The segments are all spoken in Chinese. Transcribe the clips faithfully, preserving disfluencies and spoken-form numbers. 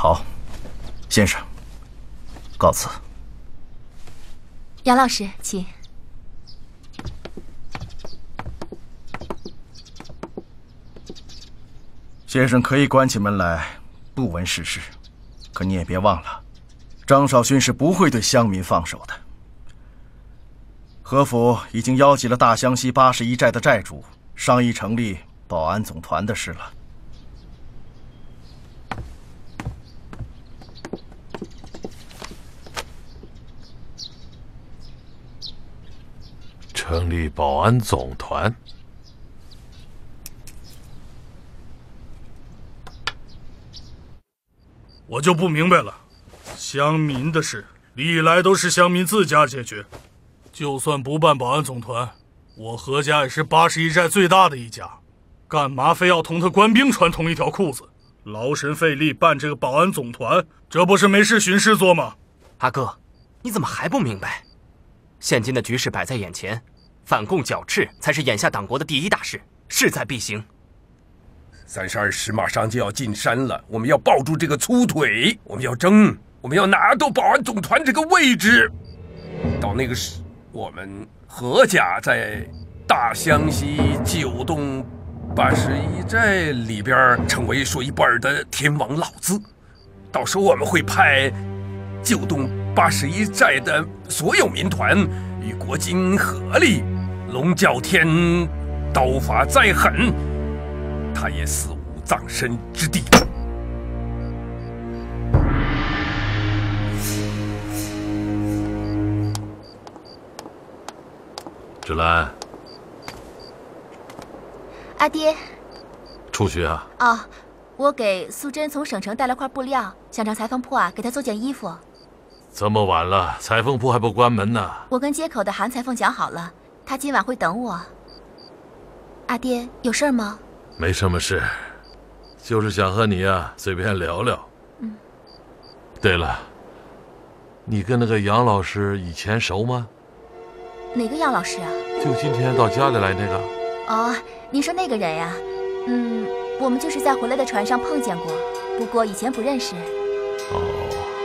好，先生，告辞。 杨老师，请。 先生可以关起门来不闻世事，可你也别忘了，张少勋是不会对乡民放手的。何府已经邀集了大湘西八十一寨的寨主，商议成立保安总团的事了。 成立保安总团？ 我就不明白了，乡民的事历来都是乡民自家解决，就算不办保安总团，我何家也是八十一寨最大的一家，干嘛非要同他官兵穿同一条裤子，劳神费力办这个保安总团，这不是没事寻事做吗？ 阿哥，你怎么还不明白？现今的局势摆在眼前，反共剿赤才是眼下党国的第一大事，势在必行。 三十二师马上就要进山了，我们要抱住这个粗腿，我们要争，我们要拿到保安总团这个位置。到那个时，我们何家在大湘西九洞八十一寨里边成为说一不二的天王老子。到时候我们会派九洞八十一寨的所有民团与国军合力，龙啸天，刀法再狠，他也死无葬身之地。 芷兰， 阿爹。 出去啊？ 哦，我给素贞从省城带了块布料，想找裁缝铺啊给她做件衣服。 这么晚了，裁缝铺还不关门呢？ 我跟街口的韩裁缝讲好了，他今晚会等我。阿爹，有事吗？ 没什么事，就是想和你啊随便聊聊。 嗯。 对了，你跟那个杨老师以前熟吗？ 哪个杨老师啊？ 就今天到家里来那个。 哦，你说那个人呀？嗯，我们就是在回来的船上碰见过，不过以前不认识。 哦。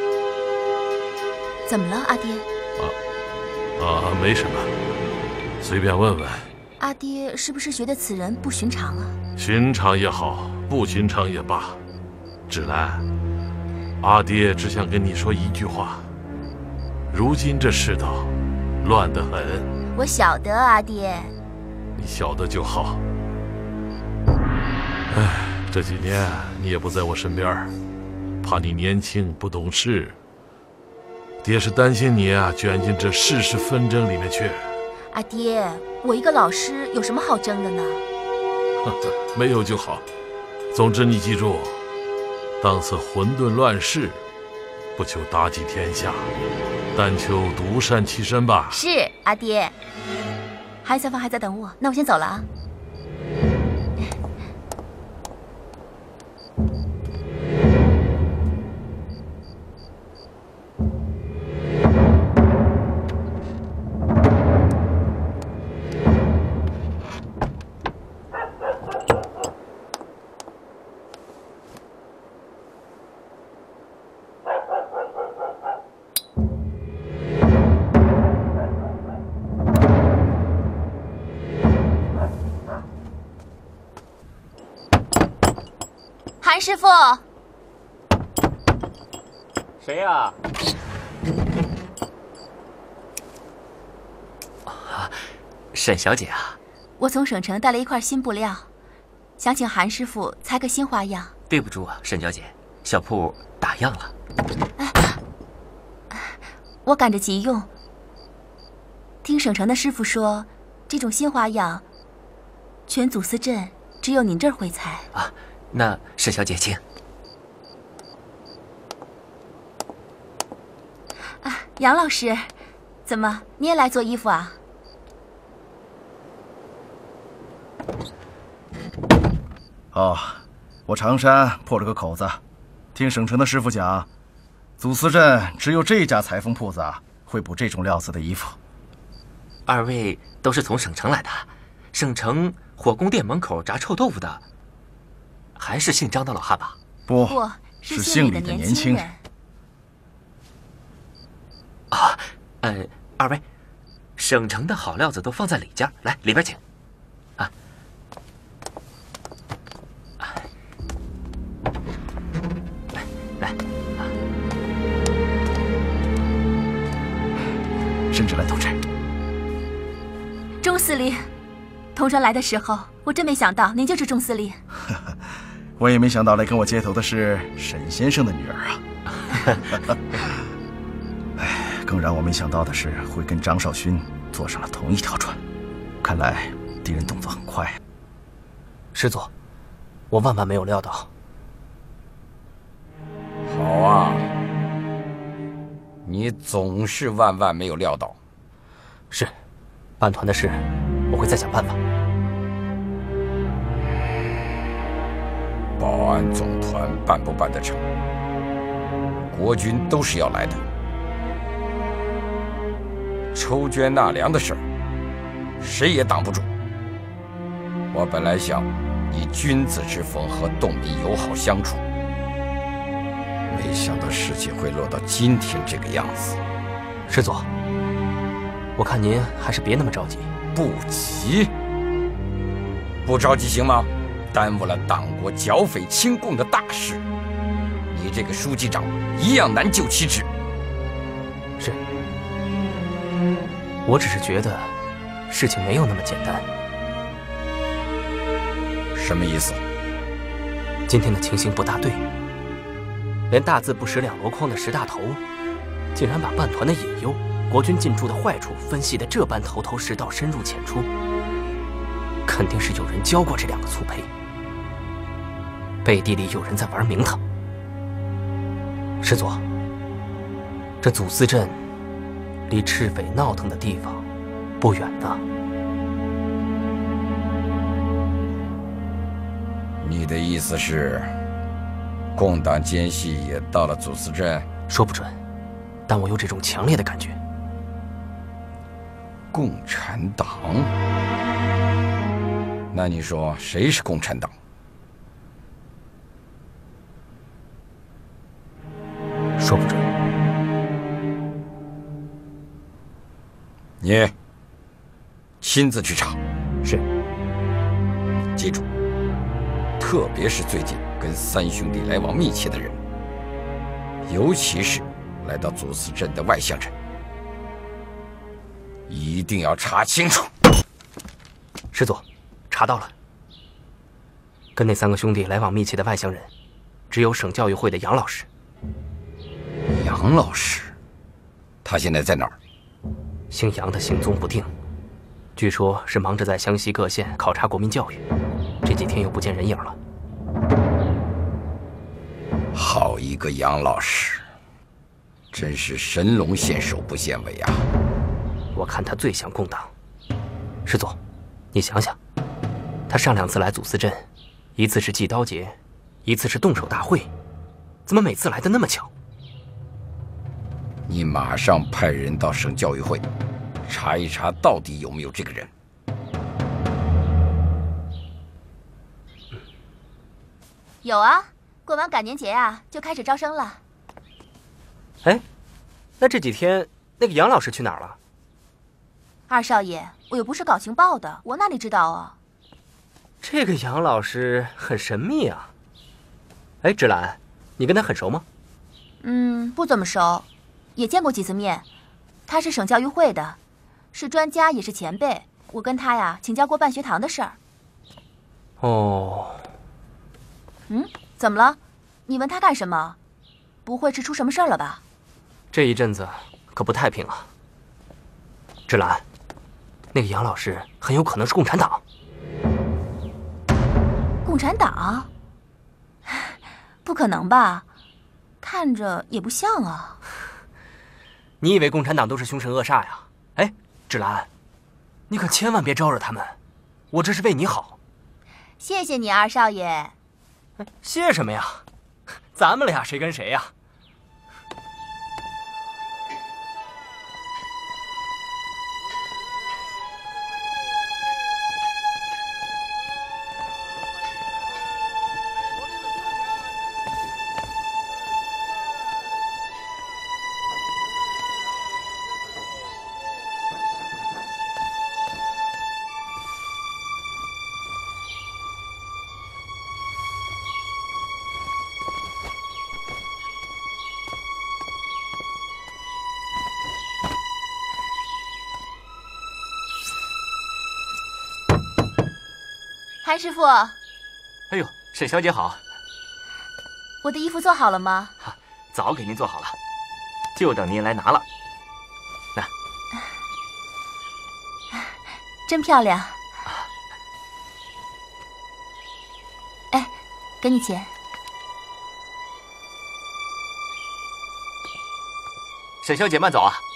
怎么了，阿爹？ 啊啊，没什么，随便问问。 阿爹是不是觉得此人不寻常啊？ 寻常也好，不寻常也罢，芷兰，阿爹只想跟你说一句话：如今这世道乱得很。 我晓得，阿爹。 你晓得就好。唉，这几年你也不在我身边，怕你年轻不懂事，爹是担心你啊卷进这世事纷争里面去。 阿爹，我一个老师有什么好争的呢？ 没有就好。总之你记住，当此混沌乱世，不求大济天下，但求独善其身吧。 是，阿爹。韩裁缝还在等我，那我先走了啊。韩师傅， 谁呀？啊，沈小姐啊！ 我从省城带了一块新布料，想请韩师傅裁个新花样。 对不住啊，沈小姐，小铺打烊了。 哎，我赶着急用。听省城的师傅说，这种新花样，全祖司镇只有您这儿会裁啊。那沈小姐请。 啊，杨老师，怎么你也来做衣服啊？ 哦，我长衫破了个口子，听省城的师傅讲，祖司镇只有这家裁缝铺子啊会补这种料子的衣服。 二位都是从省城来的？省城火宫殿门口炸臭豆腐的还是姓张的老汉吧？ 不不， 是姓李李的的年轻人。 啊，呃，二位，省城的好料子都放在李家，来里边请。啊，来来，啊， 申志兰同志， 钟司令，同传来的时候，我真没想到您就是钟司令。 我也没想到来跟我接头的是沈先生的女儿啊。哎，更让我没想到的是会跟张少勋坐上了同一条船。看来敌人动作很快。 师祖，我万万没有料到。 好啊，你总是万万没有料到。 是，办团的事，我会再想办法。 保安总团办不办得成，国军都是要来的。抽捐纳粮的事儿，谁也挡不住。我本来想以君子之风和洞民友好相处，没想到事情会落到今天这个样子。 师祖，我看您还是别那么着急。 不急，不着急行吗？耽误了党国剿匪清共的大事，你这个书记长一样难就其职。 是，我只是觉得事情没有那么简单。 什么意思？ 今天的情形不大对，连大字不识两箩筐的石大头，竟然把办团的隐忧、国军进驻的坏处分析得这般头头是道、深入浅出，肯定是有人教过这两个粗胚，背地里有人在玩名堂。师祖，这祖司镇离赤匪闹腾的地方不远呢。 你的意思是，共党奸细也到了祖司镇？ 说不准，但我有这种强烈的感觉。 共产党？那你说谁是共产党？ 说不准。 你亲自去查。 是。 记住，特别是最近跟三兄弟来往密切的人，尤其是来到祖司镇的外乡人，一定要查清楚。 师祖，查到了。跟那三个兄弟来往密切的外乡人，只有省教育会的杨老师。 杨老师，他现在在哪儿？ 姓杨的行踪不定，据说是忙着在湘西各县考察国民教育，这几天又不见人影了。 好一个杨老师，真是神龙见首不见尾啊！ 我看他最像共党。师祖，你想想，他上两次来祖司镇，一次是祭刀节，一次是动手大会，怎么每次来的那么巧？ 你马上派人到省教育会，查一查到底有没有这个人。 有啊，过完赶年节啊，就开始招生了。 哎，那这几天那个杨老师去哪儿了？ 二少爷，我又不是搞情报的，我哪里知道啊？ 这个杨老师很神秘啊。哎，芷兰，你跟他很熟吗？ 嗯，不怎么熟，也见过几次面。他是省教育会的，是专家也是前辈。我跟他呀请教过办学堂的事儿。 哦。 嗯，怎么了？你问他干什么？不会是出什么事儿了吧？ 这一阵子可不太平啊。芷兰，那个杨老师很有可能是共产党。 共产党？不可能吧？看着也不像啊。 你以为共产党都是凶神恶煞呀？哎，芷兰，你可千万别招惹他们，我这是为你好。 谢谢你，二少爷。 谢什么呀？咱们俩谁跟谁呀？ 潘师傅， 哎呦，沈小姐好。 我的衣服做好了吗？ 哈，早给您做好了，就等您来拿了。那， 真漂亮。哎，给你钱。 沈小姐慢走啊。